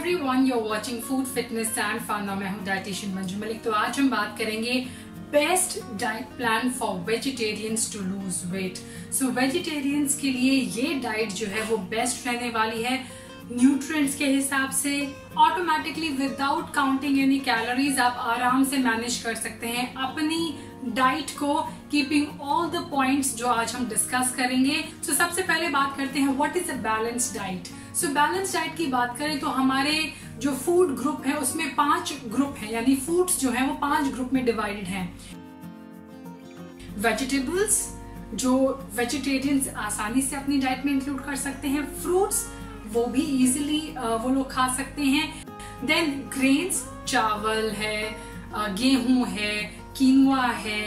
everyone, you're watching Food Fitness and Fun। मैं हूँ dietitian Manju Malik. तो आज हम बात करेंगे best diet plan for vegetarians to lose weight. So vegetarians के लिए ये डाइट जो है वो बेस्ट रहने वाली है न्यूट्रिएंट्स के हिसाब से। Automatically without counting any calories आप आराम से मैनेज कर सकते हैं अपनी डाइट को, कीपिंग ऑल द पॉइंट्स जो आज हम डिस्कस करेंगे। सो सबसे पहले बात करते हैं what is a balanced diet. So balance diet की बात करें तो हमारे जो फूड ग्रुप है उसमें 5 ग्रुप है, यानी फूड्स जो है वो 5 ग्रुप में डिवाइडेड हैं। वेजिटेबल्स जो वेजिटेरियंस आसानी से अपनी डाइट में इंक्लूड कर सकते हैं, फ्रूट्स वो भी इजीली वो लोग खा सकते हैं। देन ग्रेन्स, चावल है, गेहूं है, कीनुआ है,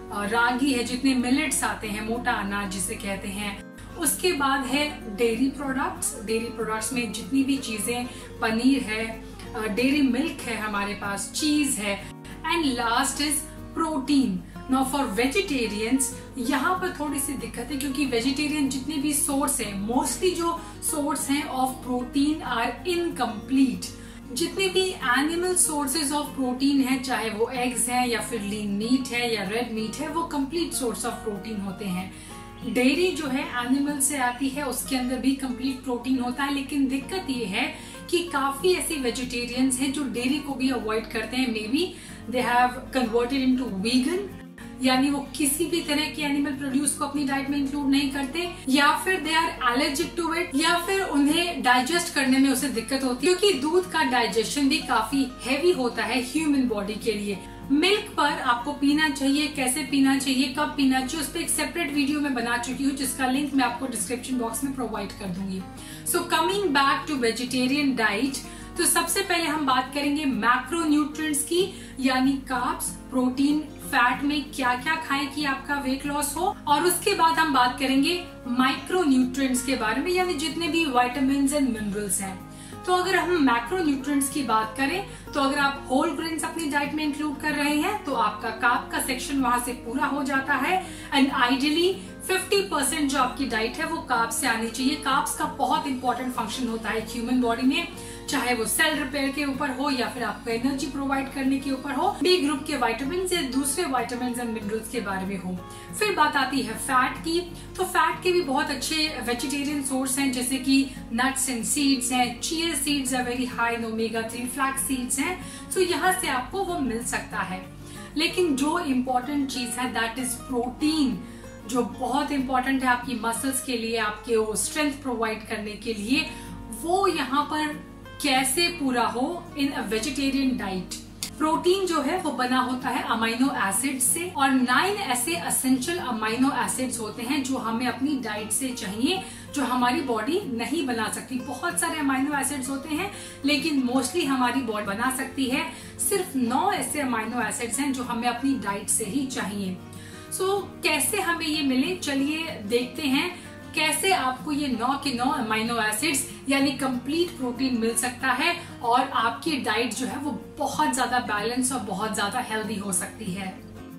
रागी है, जितने मिलेट्स आते हैं, मोटा अनाज जिसे कहते हैं। उसके बाद है डेयरी प्रोडक्ट्स। डेयरी प्रोडक्ट्स में जितनी भी चीजें, पनीर है, डेयरी मिल्क है, हमारे पास चीज है। And last is protein. Now for vegetarians यहाँ पर थोड़ी सी दिक्कत है क्योंकि वेजिटेरियन जितने भी सोर्स हैं, मोस्टली जो सोर्स हैं ऑफ प्रोटीन आर इनकम्प्लीट। जितने भी एनिमल सोर्सेज ऑफ प्रोटीन है, चाहे वो एग्स हैं या फिर लीन मीट है या रेड मीट है, वो कंप्लीट सोर्स ऑफ प्रोटीन होते हैं। डेयरी जो है एनिमल से आती है, उसके अंदर भी कंप्लीट प्रोटीन होता है। लेकिन दिक्कत ये है कि काफी ऐसी वेजिटेरियंस हैं जो डेयरी को भी अवॉइड करते हैं। Maybe they have converted into vegan, यानी वो किसी भी तरह के एनिमल प्रोड्यूस को अपनी डाइट में इंक्लूड नहीं करते, या फिर they are allergic to it, या फिर उन्हें डाइजेस्ट करने में उसे दिक्कत होती है क्योंकि दूध का डाइजेशन भी काफी हैवी होता है ह्यूमन बॉडी के लिए। मिल्क पर आपको पीना चाहिए, कैसे पीना चाहिए, कब पीना चाहिए, उस पर एक सेपरेट वीडियो में बना चुकी हूँ जिसका लिंक मैं आपको डिस्क्रिप्शन बॉक्स में प्रोवाइड कर दूंगी। So coming back to vegetarian diet, तो सबसे पहले हम बात करेंगे मैक्रोन्यूट्रिएंट्स की, यानी कार्ब्स, प्रोटीन, फैट में क्या क्या खाएं कि आपका वेट लॉस हो। और उसके बाद हम बात करेंगे माइक्रोन्यूट्रिएंट्स के बारे में, यानी जितने भी विटामिन एंड मिनरल्स हैं। तो अगर हम मैक्रोन्यूट्रिएंट्स की बात करें तो अगर आप होल ग्रेन्स अपनी डाइट में इंक्लूड कर रहे हैं तो आपका कार्ब का सेक्शन वहां से पूरा हो जाता है। एंड आइडियली 50% जो आपकी डाइट है वो कार्ब से आनी चाहिए। कार्ब्स का बहुत इंपॉर्टेंट फंक्शन होता है ह्यूमन बॉडी में, चाहे वो सेल रिपेयर के ऊपर हो या फिर आपको एनर्जी प्रोवाइड करने के ऊपर हो, बी ग्रुप के विटामिन या दूसरे विटामिन एंड मिनरल्स के बारे में हो। फिर बात आती है फैट की, तो फैट के भी बहुत अच्छे वेजिटेरियन सोर्स हैं, जैसे कि नट्स एंड सीड्स हैं, chia seeds are very high in omega 3, flax seeds हैं, तो यहाँ से आपको वो मिल सकता है। लेकिन जो इम्पोर्टेंट चीज है दैट इज प्रोटीन, जो बहुत इंपॉर्टेंट है आपकी मसल्स के लिए, आपके वो स्ट्रेंथ प्रोवाइड करने के लिए, वो यहाँ पर कैसे पूरा हो in a vegetarian diet. Protein जो है वो बना होता है अमाइनो एसिड से, और 9 ऐसे एसेंशियल अमाइनो एसिड्स होते हैं जो हमें अपनी डाइट से चाहिए, जो हमारी बॉडी नहीं बना सकती। बहुत सारे अमाइनो एसिड्स होते हैं लेकिन मोस्टली हमारी बॉडी बना सकती है। सिर्फ 9 ऐसे अमाइनो एसिड्स हैं जो हमें अपनी डाइट से ही चाहिए। सो कैसे हमें ये मिले, चलिए देखते हैं कैसे आपको ये 9 के 9 अमाइनो एसिड्स यानी कंप्लीट प्रोटीन मिल सकता है और आपकी डाइट जो है वो बहुत ज्यादा बैलेंस और बहुत ज्यादा हेल्दी हो सकती है।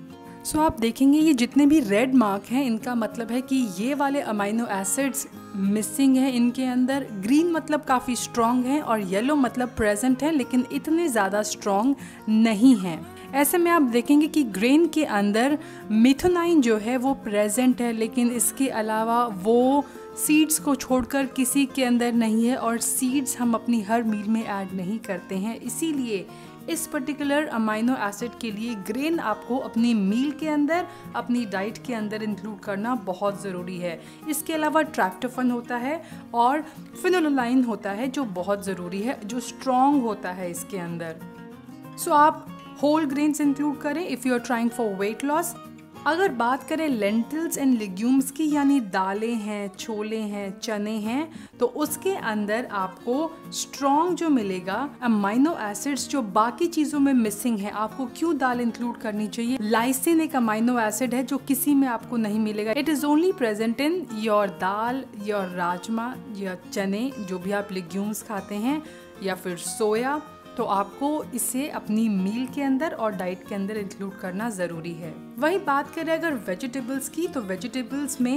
सो आप देखेंगे ये जितने भी रेड मार्क हैं इनका मतलब है कि ये वाले अमाइनो एसिड्स मिसिंग है इनके अंदर। ग्रीन मतलब काफ़ी स्ट्रॉन्ग है और येलो मतलब प्रेजेंट है लेकिन इतने ज़्यादा स्ट्रॉन्ग नहीं है। ऐसे में आप देखेंगे कि ग्रेन के अंदर मिथोनाइन जो है वो प्रेजेंट है, लेकिन इसके अलावा वो सीड्स को छोड़कर किसी के अंदर नहीं है, और सीड्स हम अपनी हर मील में ऐड नहीं करते हैं। इसीलिए इस पर्टिकुलर अमाइनो एसिड के लिए ग्रेन आपको अपनी मील के अंदर, अपनी डाइट के अंदर इंक्लूड करना बहुत ज़रूरी है। इसके अलावा ट्रिप्टोफैन होता है और फिनोलानाइन होता है जो बहुत ज़रूरी है, जो स्ट्रॉन्ग होता है इसके अंदर। सो आप होल ग्रेन्स इंक्लूड करें if you are trying for weight loss. अगर बात करें लेंटिल्स एंड लेग्यूम्स की, यानी दालें हैं, छोले हैं, चने हैं, तो उसके अंदर आपको स्ट्रॉन्ग जो मिलेगा अमाइनो एसिड्स जो बाकी चीज़ों में मिसिंग है। आपको क्यों दाल इंक्लूड करनी चाहिए? लाइसिन एक अमाइनो एसिड है जो किसी में आपको नहीं मिलेगा। It is only present in your dal, your rajma या चने, जो भी आप लेग्यूम्स खाते हैं, या फिर सोया। तो आपको इसे अपनी मील के अंदर और डाइट के अंदर इंक्लूड करना ज़रूरी है। वही बात करें अगर वेजिटेबल्स की, तो वेजिटेबल्स में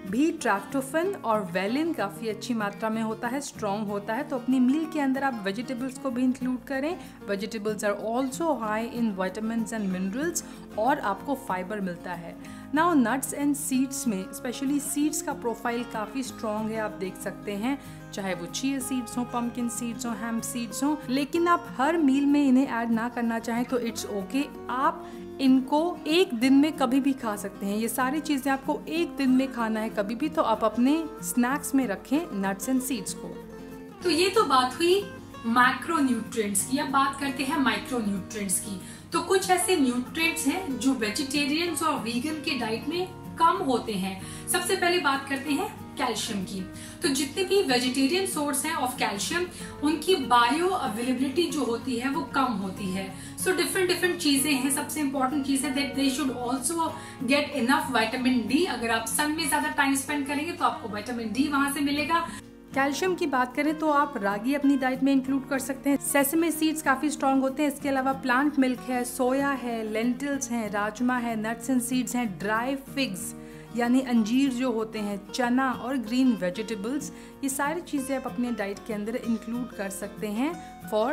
भी ट्राफ्टोफेन और वेलिन काफ़ी अच्छी मात्रा में होता है, स्ट्रॉन्ग होता है। तो अपनी मील के अंदर आप वेजिटेबल्स को भी इंक्लूड करें। Vegetables are also high in vitamins and minerals और आपको फाइबर मिलता है। नाउ नट्स एंड सीड्स में स्पेशली सीड्स का प्रोफाइल काफ़ी स्ट्रॉन्ग है, आप देख सकते हैं, चाहे वो चिया सीड्स हो, पम्पकिन सीड्स हो, हैम्प सीड्स हो। लेकिन आप हर मील में इन्हें ऐड ना करना चाहें तो इट्स ओके। आप इनको एक दिन में कभी भी खा सकते हैं। ये सारी चीज़ें आपको एक दिन में खाना है कभी भी, तो आप अपने स्नैक्स में रखें नट्स एंड सीड्स को। तो ये तो बात हुई मैक्रोन्यूट्रिएंट्स की। अब बात करते हैं माइक्रोन्यूट्रिएंट्स की। तो कुछ ऐसे न्यूट्रिएंट्स हैं जो वेजिटेरियंस और वीगन के डाइट में कम होते हैं। सबसे पहले बात करते हैं कैल्शियम की। तो जितने भी वेजिटेरियन सोर्स हैं ऑफ कैल्शियम, उनकी बायो अवेलेबिलिटी जो होती है वो कम होती है। सो डिफरेंट चीजें हैं। सबसे इंपॉर्टेंट चीज है that they should also get enough vitamin D. अगर आप सन में ज्यादा टाइम स्पेंड करेंगे तो आपको विटामिन डी वहां से मिलेगा। कैल्शियम की बात करें तो आप रागी अपनी डाइट में इंक्लूड कर सकते हैं। सेसमे सीड्स काफ़ी स्ट्रॉन्ग होते हैं। इसके अलावा प्लांट मिल्क है, सोया है, लेंटिल्स हैं, राजमा है, नट्स एंड सीड्स हैं, ड्राई फिग्स यानी अंजीर जो होते हैं, चना और ग्रीन वेजिटेबल्स, ये सारी चीज़ें आप अपने डाइट के अंदर इंक्लूड कर सकते हैं फॉर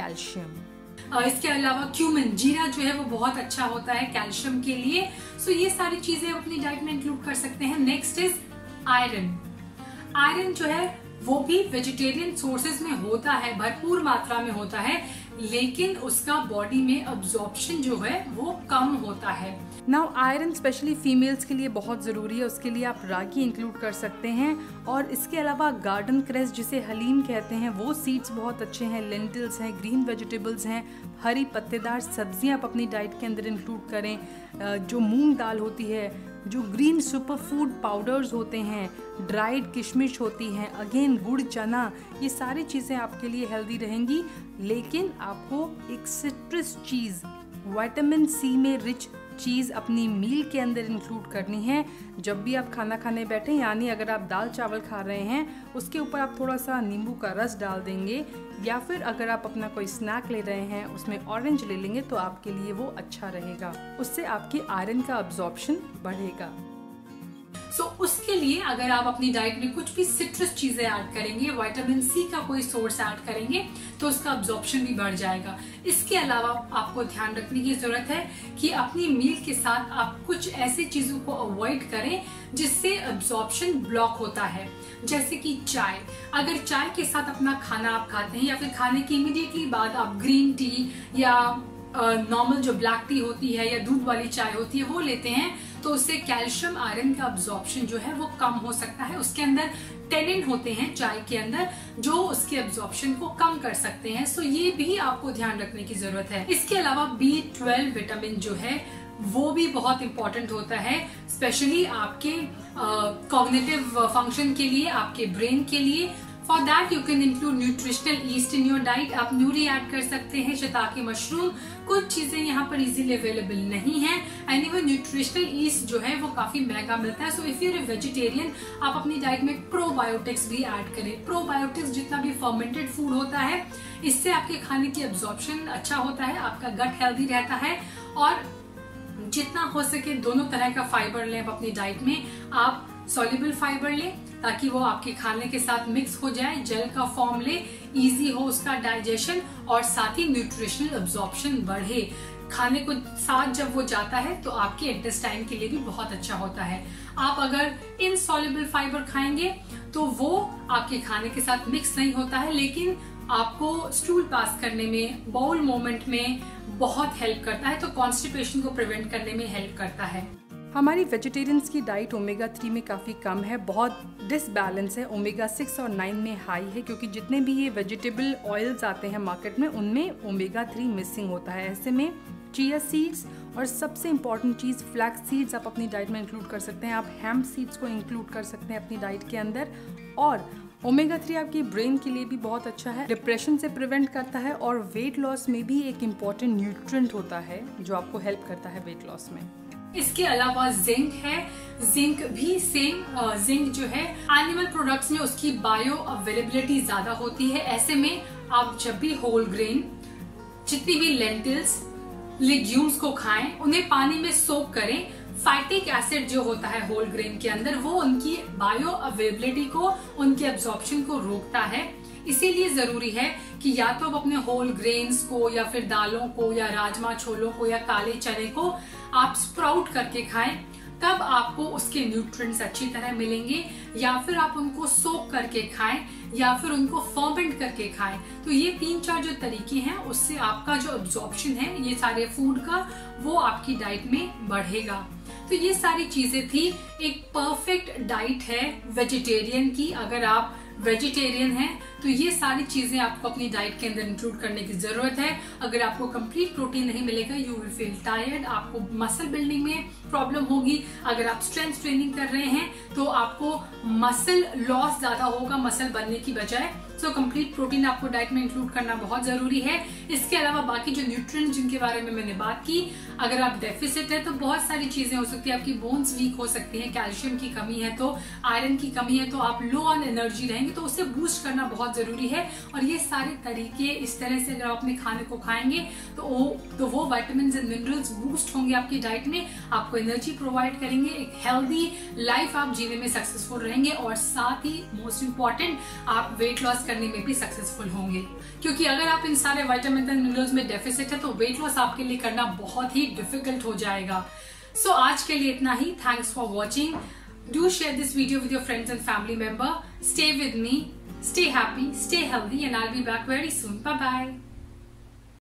कैल्शियम। इसके अलावा क्यूमिन, जीरा जो है वो बहुत अच्छा होता है कैल्शियम के लिए। सो ये सारी चीजें अपनी डाइट में इंक्लूड कर सकते हैं। Next is iron. आयरन जो है वो भी वेजिटेरियन सोर्सेज में होता है, भरपूर मात्रा में होता है, लेकिन उसका बॉडी में अब्जॉर्प्शन जो है वो कम होता है। नाउ आयरन स्पेशली फीमेल्स के लिए बहुत ज़रूरी है, उसके लिए आप रागी इंक्लूड कर सकते हैं। और इसके अलावा गार्डन क्रेस जिसे हलीम कहते हैं, वो सीड्स बहुत अच्छे हैं, लेंटिल्स हैं, ग्रीन वेजिटेबल्स हैं, हरी पत्तेदार सब्जियां आप अपनी डाइट के अंदर इंक्लूड करें। जो मूंग दाल होती है, जो ग्रीन सुपर फूड पाउडर्स होते हैं, ड्राइड किशमिश होती हैं, अगेन गुड़, चना, ये सारी चीज़ें आपके लिए हेल्दी रहेंगी। लेकिन आपको एक सिट्रस चीज़, विटामिन सी में रिच चीज़ अपनी मील के अंदर इंक्लूड करनी है। जब भी आप खाना खाने बैठे, यानी अगर आप दाल चावल खा रहे हैं, उसके ऊपर आप थोड़ा सा नींबू का रस डाल देंगे, या फिर अगर आप अपना कोई स्नैक ले रहे हैं उसमें ऑरेंज ले लेंगे तो आपके लिए वो अच्छा रहेगा। उससे आपके आयरन का अब्जॉर्प्शन बढ़ेगा। सो उसके लिए अगर आप अपनी डाइट में कुछ भी सिट्रस चीजें ऐड करेंगे, विटामिन सी का कोई सोर्स ऐड करेंगे, तो उसका अब्जॉर्प्शन भी बढ़ जाएगा। इसके अलावा आपको ध्यान रखने की जरूरत है कि अपनी मील के साथ आप कुछ ऐसी चीजों को अवॉइड करें जिससे अब्जॉर्प्शन ब्लॉक होता है, जैसे कि चाय। अगर चाय के साथ अपना खाना आप खाते हैं या फिर खाने के इमीडिएटली बाद आप ग्रीन टी या नॉर्मल जो ब्लैक टी होती है या दूध वाली चाय होती है वो लेते हैं, तो उससे कैल्शियम आयरन का अब्जॉर्प्शन जो है वो कम हो सकता है। उसके अंदर टेनिन होते हैं चाय के अंदर जो उसके अब्जॉर्प्शन को कम कर सकते हैं। सो ये भी आपको ध्यान रखने की जरूरत है। इसके अलावा B12 विटामिन जो है वो भी बहुत इंपॉर्टेंट होता है, स्पेशली आपके कॉग्निटिव फंक्शन के लिए, आपके ब्रेन के लिए। For that you can include nutritional yeast in your diet. आप न्यूरी ऐड कर सकते हैं, शिताके मशरूम, कुछ चीजें यहाँ पर इजीली अवेलेबल नहीं है। एंड इवन न्यूट्रिशनल ईस्ट जो है वो काफी महंगा मिलता है। So if you are a vegetarian, आप अपनी डाइट में प्रोबायोटिक्स भी ऐड करें। प्रोबायोटिक्स जितना भी फर्मेंटेड फूड होता है, इससे आपके खाने की अब्जॉर्प्शन अच्छा होता है, आपका गट हेल्दी रहता है। और जितना हो सके दोनों तरह का फाइबर लें अपनी डाइट में। आप सॉल्युबल फाइबर लें ताकि वो आपके खाने के साथ मिक्स हो जाए, जेल का फॉर्म ले, इजी हो उसका डाइजेशन, और साथ ही न्यूट्रिशनल अब्जॉर्प्शन बढ़े। खाने को साथ जब वो जाता है तो आपके इंटेस्टाइन के लिए भी बहुत अच्छा होता है। आप अगर इनसॉल्युबल फाइबर खाएंगे तो वो आपके खाने के साथ मिक्स नहीं होता है, लेकिन आपको स्टूल पास करने में, बाउल मूवमेंट में बहुत हेल्प करता है, तो कॉन्स्टिपेशन को प्रिवेंट करने में हेल्प करता है। हमारी वेजिटेरियंस की डाइट ओमेगा 3 में काफ़ी कम है, बहुत डिसबैलेंस है। ओमेगा 6 और 9 में हाई है, क्योंकि जितने भी ये वेजिटेबल ऑयल्स आते हैं मार्केट में उनमें ओमेगा 3 मिसिंग होता है। ऐसे में चिया सीड्स और सबसे इम्पॉर्टेंट चीज़ फ्लैक्स सीड्स आप अपनी डाइट में इंक्लूड कर सकते हैं। आप हैम्प सीड्स को इंक्लूड कर सकते हैं अपनी डाइट के अंदर। और ओमेगा 3 आपकी ब्रेन के लिए भी बहुत अच्छा है, डिप्रेशन से प्रिवेंट करता है, और वेट लॉस में भी एक इम्पॉर्टेंट न्यूट्रिएंट होता है जो आपको हेल्प करता है वेट लॉस में। इसके अलावा जिंक है। जिंक भी सेम, जिंक जो है एनिमल प्रोडक्ट्स में उसकी बायो अवेलेबिलिटी ज्यादा होती है। ऐसे में आप जब भी होल ग्रेन, जितनी भी लेंटिल्स, लेग्यूम्स को खाएं, उन्हें पानी में सोक करें। फाइटिक एसिड जो होता है होल ग्रेन के अंदर, वो उनकी बायो अवेलेबिलिटी को, उनके एब्जॉर्प्शन को रोकता है। इसीलिए जरूरी है कि या तो आप अपने होल ग्रेन्स को या फिर दालों को या राजमा छोलों को या काले चने को आप स्प्राउट करके खाएं, तब आपको उसके न्यूट्रिएंट्स अच्छी तरह मिलेंगे। या फिर आप उनको सोक करके खाएं या फिर उनको फर्मेंट करके खाएं। तो ये 3-4 जो तरीके हैं, उससे आपका जो एब्जॉर्प्शन है ये सारे फूड का, वो आपकी डाइट में बढ़ेगा। तो ये सारी चीजें थी। एक परफेक्ट डाइट है वेजिटेरियन की। अगर आप वेजिटेरियन हैं तो ये सारी चीजें आपको अपनी डाइट के अंदर इंक्लूड करने की जरूरत है। अगर आपको कंप्लीट प्रोटीन नहीं मिलेगा, यू विल फील टायर्ड, आपको मसल बिल्डिंग में प्रॉब्लम होगी। अगर आप स्ट्रेंथ ट्रेनिंग कर रहे हैं तो आपको मसल लॉस ज्यादा होगा मसल बनने की बजाय। सो कंप्लीट प्रोटीन आपको डाइट में इंक्लूड करना बहुत जरूरी है। इसके अलावा बाकी जो न्यूट्रिएंट्स जिनके बारे में मैंने बात की, अगर आप डेफिसिट है तो बहुत सारी चीजें हो सकती है। आपकी बोन्स वीक हो सकती हैं, कैल्शियम की कमी है तो, आयरन की कमी है तो, आप लो ऑन एनर्जी रहेंगे, तो उसे बूस्ट करना बहुत जरूरी है। और ये सारे तरीके इस तरह से अगर आप अपने खाने को खाएंगे तो वो विटामिन एंड मिनरल्स बूस्ट होंगे आपकी डाइट में, आपको एनर्जी प्रोवाइड करेंगे, एक हेल्दी लाइफ आप जीने में सक्सेसफुल रहेंगे। और साथ ही मोस्ट इंपॉर्टेंट, आप वेट लॉस करने में भी सक्सेसफुल होंगे। क्योंकि अगर आप इन सारे विटामिन एंड मिनरल्स में डेफिसिट है तो वेट लॉस आपके लिए करना बहुत ही डिफिकल्ट हो जाएगा। सो आज के लिए इतना ही। Thanks for watching. Do share this video with your friends and family member. Stay with me, stay happy, stay healthy, and I'll be back very soon. Bye bye.